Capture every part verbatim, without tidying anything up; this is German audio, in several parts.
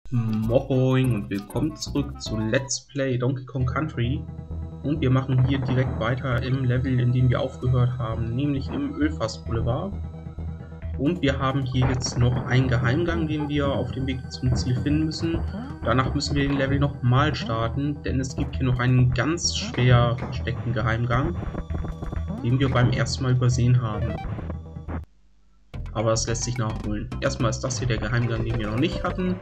Moin und willkommen zurück zu Let's Play Donkey Kong Country. Und wir machen hier direkt weiter im Level, in dem wir aufgehört haben, nämlich im Ölfass Boulevard. Und wir haben hier jetzt noch einen Geheimgang, den wir auf dem Weg zum Ziel finden müssen. Danach müssen wir den Level nochmal starten, denn es gibt hier noch einen ganz schwer versteckten Geheimgang, den wir beim ersten Mal übersehen haben. Aber es lässt sich nachholen. Erstmal ist das hier der Geheimgang, den wir noch nicht hatten.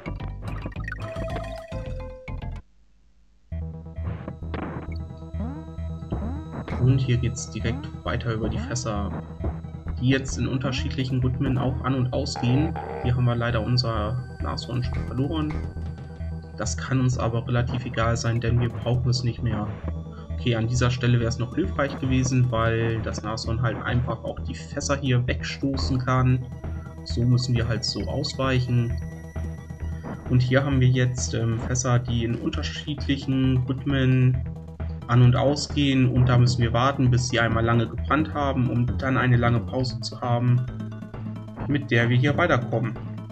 Und hier geht es direkt weiter über die Fässer, die jetzt in unterschiedlichen Rhythmen auch an- und ausgehen. Hier haben wir leider unser Nashorn schon verloren. Das kann uns aber relativ egal sein, denn wir brauchen es nicht mehr. Okay, an dieser Stelle wäre es noch hilfreich gewesen, weil das Nashorn halt einfach auch die Fässer hier wegstoßen kann. So müssen wir halt so ausweichen. Und hier haben wir jetzt ähm, Fässer, die in unterschiedlichen Rhythmen an- und ausgehen, und da müssen wir warten, bis sie einmal lange gebrannt haben, um dann eine lange Pause zu haben, mit der wir hier weiterkommen.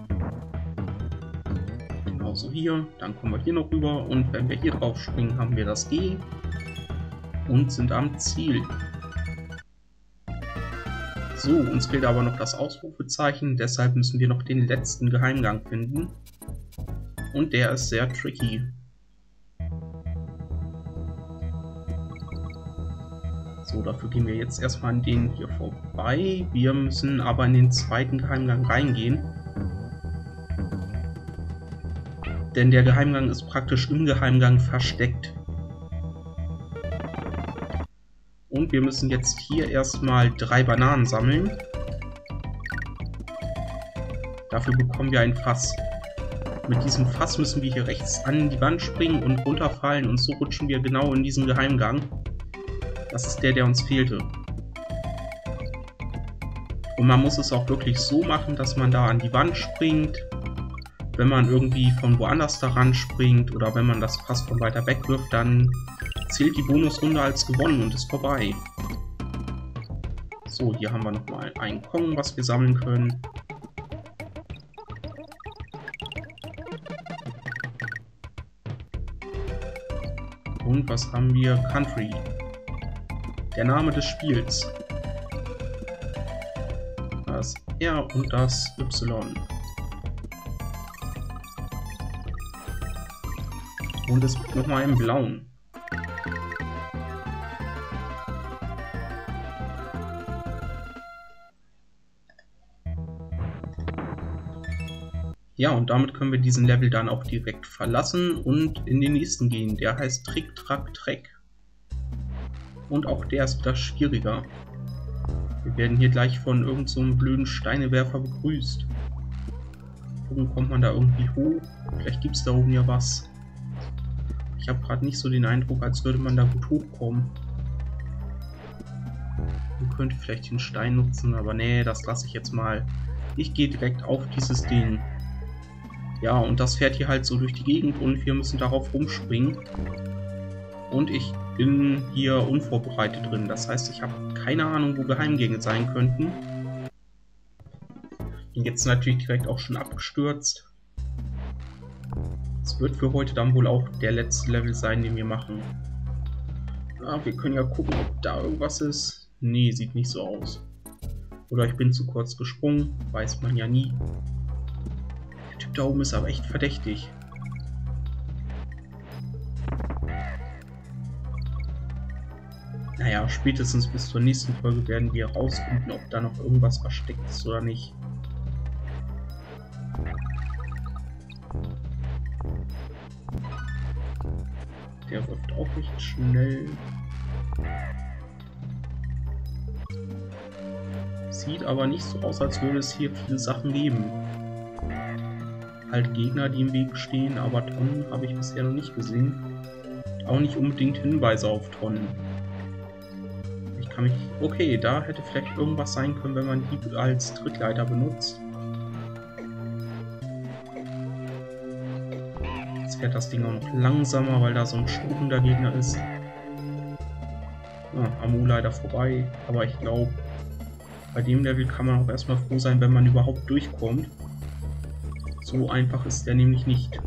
Genauso hier, dann kommen wir hier noch rüber, und wenn wir hier drauf springen, haben wir das G und sind am Ziel. So, uns fehlt aber noch das Ausrufezeichen, deshalb müssen wir noch den letzten Geheimgang finden, und der ist sehr tricky. So, dafür gehen wir jetzt erstmal an den hier vorbei. Wir müssen aber in den zweiten Geheimgang reingehen. Denn der Geheimgang ist praktisch im Geheimgang versteckt. Und wir müssen jetzt hier erstmal drei Bananen sammeln. Dafür bekommen wir ein Fass. Mit diesem Fass müssen wir hier rechts an die Wand springen und runterfallen, und so rutschen wir genau in diesen Geheimgang. Das ist der, der uns fehlte. Und man muss es auch wirklich so machen, dass man da an die Wand springt. Wenn man irgendwie von woanders daran springt oder wenn man das Fass von weiter weg wirft, dann zählt die Bonusrunde als gewonnen und ist vorbei. So, hier haben wir nochmal ein Kong, was wir sammeln können. Und was haben wir? Country. Der Name des Spiels. Das R und das Y. Und es gibt nochmal einen blauen. Ja, und damit können wir diesen Level dann auch direkt verlassen und in den nächsten gehen. Der heißt Trick, Track, Treck. Und auch der ist wieder schwieriger. Wir werden hier gleich von irgend so einem blöden Steinewerfer begrüßt. Gucken, kommt man da irgendwie hoch? Vielleicht gibt es da oben ja was. Ich habe gerade nicht so den Eindruck, als würde man da gut hochkommen. Man könnte vielleicht den Stein nutzen, aber nee, das lasse ich jetzt mal. Ich gehe direkt auf dieses Ding. Ja, und das fährt hier halt so durch die Gegend und wir müssen darauf rumspringen. Und ich bin hier unvorbereitet drin. Das heißt, ich habe keine Ahnung, wo Geheimgänge sein könnten. Bin jetzt natürlich direkt auch schon abgestürzt. Es wird für heute dann wohl auch der letzte Level sein, den wir machen. Ja, wir können ja gucken, ob da irgendwas ist. Nee, sieht nicht so aus. Oder ich bin zu kurz gesprungen. Weiß man ja nie. Der Typ da oben ist aber echt verdächtig. Naja, spätestens bis zur nächsten Folge werden wir herausfinden, ob da noch irgendwas versteckt ist oder nicht. Der wirft auch recht schnell. Sieht aber nicht so aus, als würde es hier viele Sachen geben. Halt Gegner, die im Weg stehen, aber Tonnen habe ich bisher noch nicht gesehen. Auch nicht unbedingt Hinweise auf Tonnen. Mich, okay, da hätte vielleicht irgendwas sein können, wenn man die als Trittleiter benutzt. Jetzt fährt das Ding auch noch langsamer, weil da so ein schwungender Gegner ist. Ah, Amu leider vorbei, aber ich glaube, bei dem Level kann man auch erstmal froh sein, wenn man überhaupt durchkommt. So einfach ist der nämlich nicht.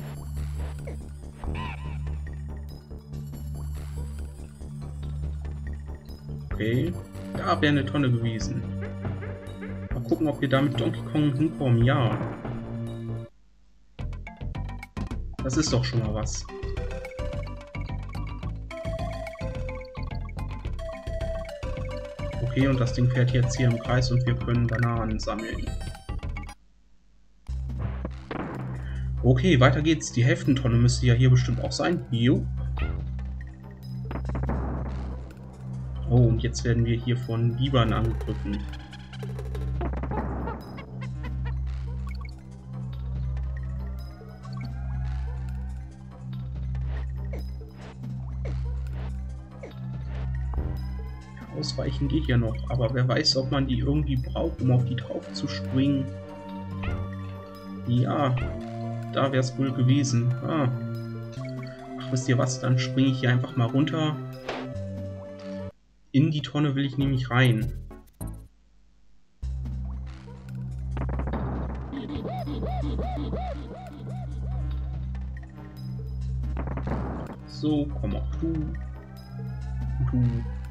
Okay, da wäre eine Tonne gewesen. Mal gucken, ob wir da mit Donkey Kong hinkommen. Ja. Das ist doch schon mal was. Okay, und das Ding fährt jetzt hier im Kreis und wir können Bananen sammeln. Okay, weiter geht's. Die Hälftentonne müsste ja hier bestimmt auch sein. Jo. Oh, und jetzt werden wir hier von Bibern angegriffen. Ausweichen geht ja noch, aber wer weiß, ob man die irgendwie braucht, um auf die drauf zu springen. Ja, da wäre es wohl gewesen. Ah. Ach, wisst ihr was, dann springe ich hier einfach mal runter. In die Tonne will ich nämlich rein. So, komm auch du. Du.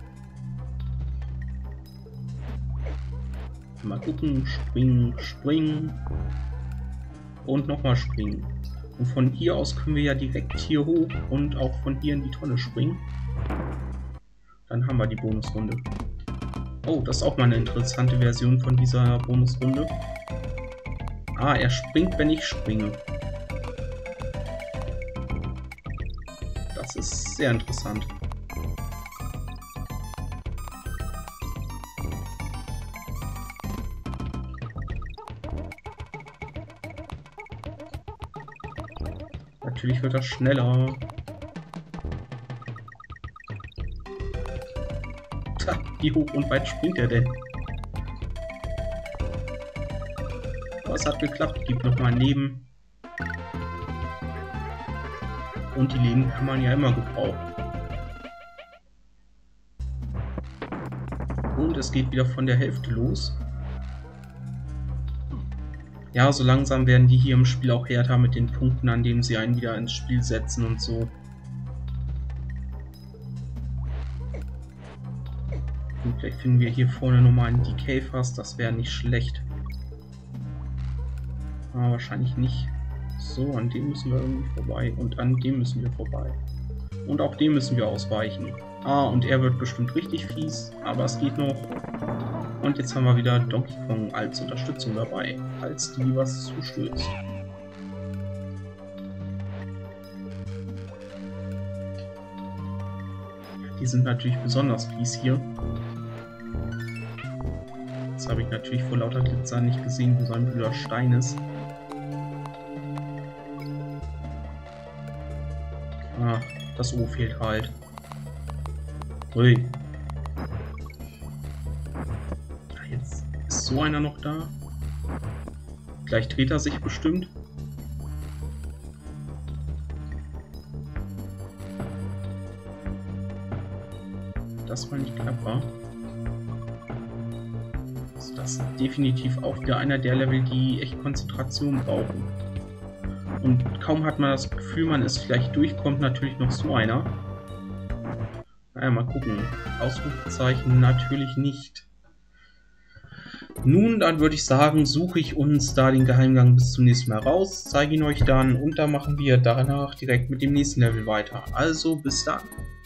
Mal gucken, springen, springen und nochmal springen. Und von hier aus können wir ja direkt hier hoch und auch von hier in die Tonne springen. Dann haben wir die Bonusrunde. Oh, das ist auch mal eine interessante Version von dieser Bonusrunde. Ah, er springt, wenn ich springe. Das ist sehr interessant. Natürlich wird das schneller. Tja, wie hoch und weit springt er denn? Aber es hat geklappt. Gibt noch mal ein Leben. Und die Leben kann man ja immer gebrauchen. Und es geht wieder von der Hälfte los. Ja, so langsam werden die hier im Spiel auch härter mit den Punkten, an denen sie einen wieder ins Spiel setzen und so. Und vielleicht finden wir hier vorne nochmal einen D K fast, das wäre nicht schlecht. Aber wahrscheinlich nicht. So, an dem müssen wir irgendwie vorbei und an dem müssen wir vorbei. Und auch dem müssen wir ausweichen. Ah, und er wird bestimmt richtig fies, aber es geht noch. Und jetzt haben wir wieder Donkey Kong als Unterstützung dabei, falls die was zustößt. Die sind natürlich besonders fies hier. Das habe ich natürlich vor lauter Glitzer nicht gesehen, wo sein blöder Stein ist. Ah, das O fehlt halt. Ui. Jetzt ist so einer noch da. Gleich dreht er sich bestimmt. Das war nicht knapp, war. Also das ist definitiv auch wieder einer der Level, die echt Konzentration brauchen. Und kaum hat man das Gefühl, man ist vielleicht durch, kommt natürlich noch so einer. Naja, mal gucken. Ausrufezeichen natürlich nicht. Nun, dann würde ich sagen, suche ich uns da den Geheimgang bis zum nächsten Mal raus, zeige ihn euch dann und dann machen wir danach direkt mit dem nächsten Level weiter. Also, bis dann.